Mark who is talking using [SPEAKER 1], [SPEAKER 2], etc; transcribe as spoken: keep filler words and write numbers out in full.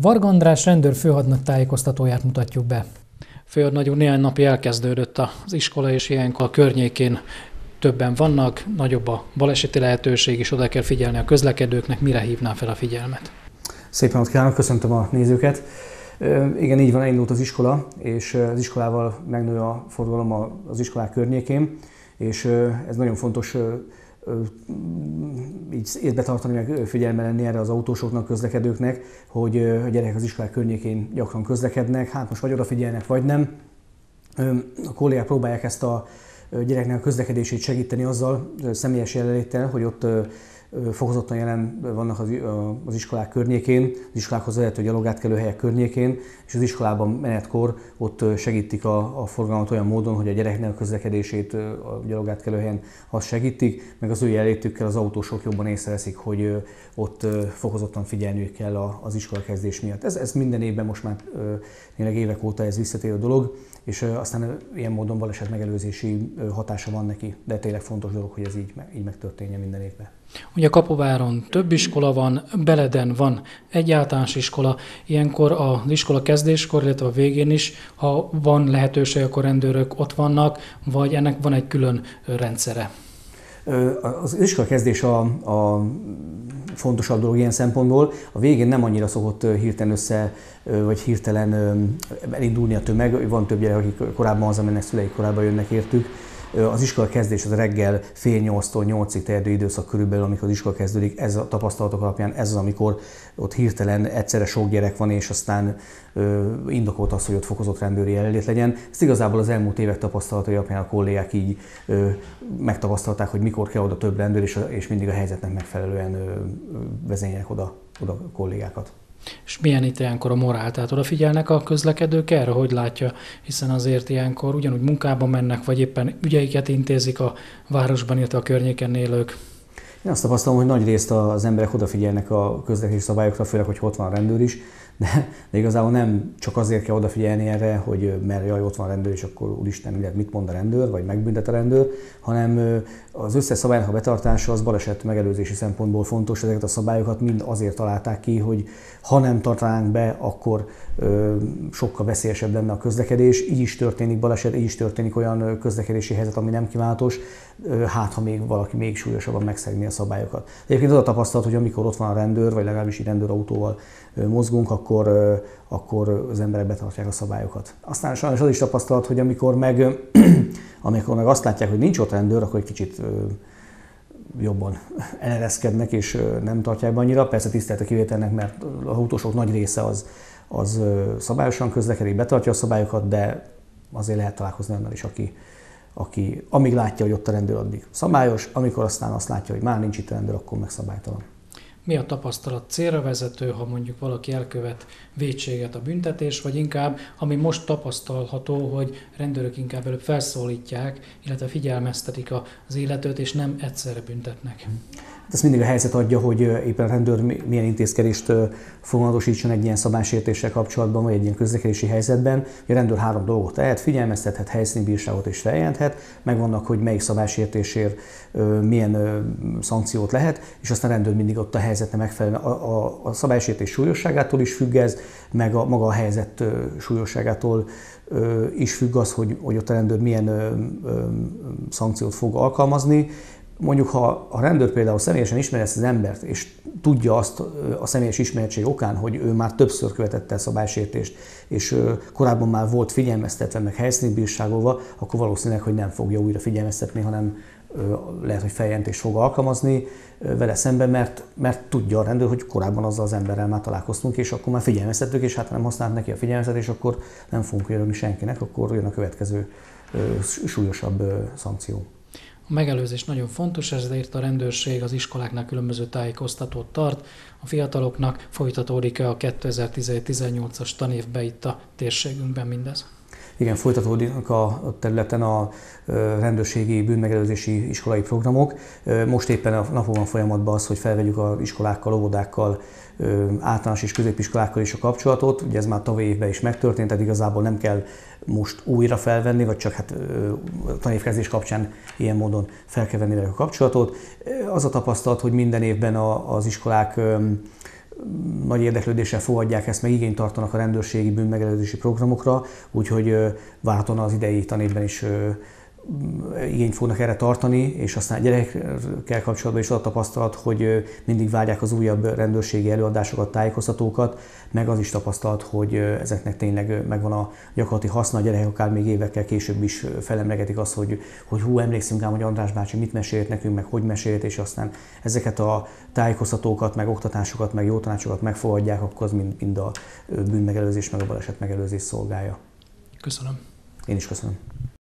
[SPEAKER 1] Varga András rendőr főhadnagy tájékoztatóját mutatjuk be.
[SPEAKER 2] Főhadnagy úr, néhány napja elkezdődött az iskola, és ilyenkor a környékén többen vannak, nagyobb a baleseti lehetőség, és oda kell figyelni a közlekedőknek. Mire hívná fel a figyelmet?
[SPEAKER 3] Szép napot kívánok, köszöntöm a nézőket. Igen, így van, elindult az iskola, és az iskolával megnő a forgalom az iskolák környékén, és ez nagyon fontos így észbe tartani, meg figyelme lenni erre az autósoknak, közlekedőknek, hogy a gyerekek az iskolák környékén gyakran közlekednek, hát most vagy odafigyelnek, vagy nem. A kollégák próbálják ezt a gyereknek a közlekedését segíteni azzal, személyes jelenléttel, hogy ott fokozottan jelen vannak az, az iskolák környékén, az iskolákhoz vezető gyalogátkelő helyek környékén, és az iskolában menetkor ott segítik a, a forgalmat olyan módon, hogy a gyereknek a közlekedését a gyalogátkelő helyen azt segítik, meg az ő jelenlétükkel az autósok jobban észreveszik, hogy ott fokozottan figyelniük kell az iskola kezdés miatt. Ez, ez minden évben most már tényleg évek óta ez visszatérő dolog, és aztán ilyen módon baleset megelőzési hatása van neki, de tényleg fontos dolog, hogy ez így, így megtörténjen minden évben.
[SPEAKER 2] Ugye Kapováron több iskola van, Beleden van egy általános iskola, ilyenkor az iskola kezdéskor, illetve a végén is, ha van lehetőség, akkor rendőrök ott vannak, vagy ennek van egy külön rendszere?
[SPEAKER 3] Az iskola kezdés a, a fontosabb dolog ilyen szempontból. A végén nem annyira szokott hirtelen össze, vagy hirtelen elindulni a tömeg. Van több gyerek, akik korábban hazamennek, szüleik korábban jönnek értük. Az iskola kezdés az reggel fél nyolctól nyolcig terjedő időszak körülbelül, amikor az iskola kezdődik. Ez a tapasztalatok alapján ez az, amikor ott hirtelen egyszerre sok gyerek van, és aztán ö, indokolt az, hogy ott fokozott rendőri jelenlét legyen. Ezt igazából az elmúlt évek tapasztalatai alapján a kollégák így ö, megtapasztalták, hogy mikor kell oda több rendőr, és, és mindig a helyzetnek megfelelően ö, vezényelnek oda, oda a kollégákat.
[SPEAKER 2] És milyen itt ilyenkor a morál? Tehát odafigyelnek a közlekedők erre, hogy látja, hiszen azért ilyenkor ugyanúgy munkában mennek, vagy éppen ügyeiket intézik a városban, illetve a környéken élők.
[SPEAKER 3] Én azt tapasztalom, hogy nagy részt az emberek odafigyelnek a közlekedési szabályokra, főleg, hogy ott van a rendőr is, de, de igazából nem csak azért kell odafigyelni erre, hogy mert jaj, ott van a rendőr, és akkor úristen, mit mond a rendőr, vagy megbüntet a rendőr, hanem az összes szabálynak a betartása az baleset megelőzési szempontból fontos. Ezeket a szabályokat mind azért találták ki, hogy ha nem tartanánk be, akkor ö, sokkal veszélyesebb lenne a közlekedés. Így is történik baleset, így is történik olyan közlekedési helyzet, ami nem kívánatos, ö, hát ha még valaki még súlyosabban megszegni a szabályokat. Egyébként az a tapasztalat, hogy amikor ott van a rendőr, vagy legalábbis így rendőrautóval ö, mozgunk, akkor, ö, akkor az emberek betartják a szabályokat. Aztán sajnos az is tapasztalat, hogy amikor meg, amikor meg azt látják, hogy nincs ott rendőr, akkor egy kicsit ö, jobban elereszkednek és nem tartják be annyira. Persze tisztelt a kivételnek, mert az autósok nagy része az, az szabályosan közlekedik, betartja a szabályokat, de azért lehet találkozni annál is, aki, aki amíg látja, hogy ott a rendőr, addig szabályos, amikor aztán azt látja, hogy már nincs itt a rendőr, akkor meg szabálytalan.
[SPEAKER 2] Mi a tapasztalat? Célra vezető, ha mondjuk valaki elkövet vétséget, a büntetés, vagy inkább, ami most tapasztalható, hogy rendőrök inkább előbb felszólítják, illetve figyelmeztetik az illetőt, és nem egyszerre büntetnek?
[SPEAKER 3] Ezt mindig a helyzet adja, hogy éppen a rendőr milyen intézkedést foganatosítson egy ilyen szabálysértéssel kapcsolatban, vagy egy ilyen közlekedési helyzetben. A rendőr három dolgot tehet, figyelmeztethet, helyszíni bírságot és feljelenthet, megvannak, hogy melyik szabálysértésért milyen szankciót lehet, és aztán a rendőr mindig ott a helyzetnek megfelelően. A, a, a szabálysértés súlyosságától is függ ez, meg a maga a helyzet súlyosságától is függ az, hogy, hogy ott a rendőr milyen ö, ö, szankciót fog alkalmazni. Mondjuk, ha a rendőr például személyesen ismeri ezt az embert, és tudja azt a személyes ismeretség okán, hogy ő már többször követett el szabálysértést, és korábban már volt figyelmeztetve, meg helyszíni bírságolva, akkor valószínűleg, hogy nem fogja újra figyelmeztetni, hanem lehet, hogy feljelentést fog alkalmazni vele szemben, mert, mert tudja a rendőr, hogy korábban azzal az emberrel már találkoztunk, és akkor már figyelmeztettük, és hát ha nem használt neki a figyelmeztetés, akkor nem fogunk örülni senkinek, akkor jön a következő súlyosabb szankció.
[SPEAKER 2] A megelőzés nagyon fontos, ezért a rendőrség az iskoláknál különböző tájékoztatót tart. A fiataloknak folytatódik-e a kétezer-tizenhét tizennyolcas tanévben itt a térségünkben mindez?
[SPEAKER 3] Igen, folytatódnak a területen a rendőrségi bűnmegelőzési iskolai programok. Most éppen a napon van folyamatban az, hogy felvegyük az iskolákkal, óvodákkal, általános és középiskolákkal is a kapcsolatot. Ugye ez már tavaly évben is megtörtént, tehát igazából nem kell most újra felvenni, vagy csak hát tanévkezdés kapcsán ilyen módon fel kell venni a kapcsolatot. Az a tapasztalat, hogy minden évben az iskolák nagy érdeklődéssel fogadják ezt, meg igényt tartanak a rendőrségi bűnmegelőzési programokra, úgyhogy várhatóan az idei tanévben is igényt fognak erre tartani, és aztán a gyerekekkel kapcsolatban is az a tapasztalat, hogy mindig várják az újabb rendőrségi előadásokat, tájékoztatókat, meg az is tapasztalat, hogy ezeknek tényleg megvan a gyakorlati haszna, a gyerekek akár még évekkel később is felemlegetik azt, hogy, hogy hú, emlékszünk ám, hogy András bácsi mit mesélt nekünk, meg hogy mesélt, és aztán ezeket a tájékoztatókat, meg oktatásokat, meg jó tanácsokat megfogadják, akkor az mind, mind a bűnmegelőzés, meg a baleset megelőzés szolgálja.
[SPEAKER 2] Köszönöm.
[SPEAKER 3] Én is köszönöm.